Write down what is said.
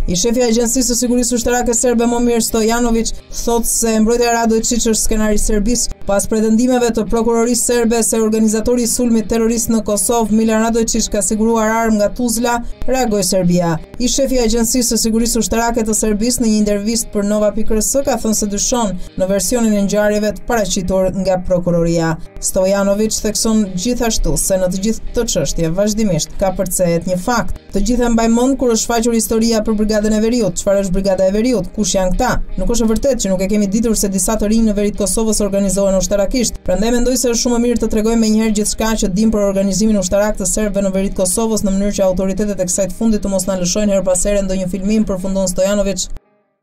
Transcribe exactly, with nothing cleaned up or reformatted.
I shefi i Agjencisë së Sigurisë Ushtarake serbe Momir Stojanović thotë se mbrojtja e Radojčić është skenari i Serbisë pas pretendimeve të prokurorisë serbe se organizatori i sulmit terrorist në Kosovë Milan Radojčić ka siguruar armë nga Tuzla, reagoi Serbia. I shefi i Agjencisë së Sigurisë Ushtarake të Serbisë në një intervistë për Nova.rs ka thënë se dyshon në versionin e ngjarjeve të paraqitur nga prokuroria. Stojanović thekson gjithashtu se në të gjithë këtë çështje vazhdimisht ka përcehet një fakt. Të gjithë e mbajnë mend kur është shfaqur historia për Brigadën e Veriut. Çfarë është Brigada e Veriut? Kush janë këta? Nuk është e vërtetë që nuk e kemi ditur se disa të rinj në veri të Kosovës organizohen ushtarakisht. Prandaj mendoj se është shumë e mirë të tregojmë menjëherë gjithçka që dim për organizimin ushtarak të serbëve në veri të Kosovës në mënyrë që autoritetet e kësaj të fundit të mos na lëshojnë her pas here ndonjë filmim, përfundon Stojanović.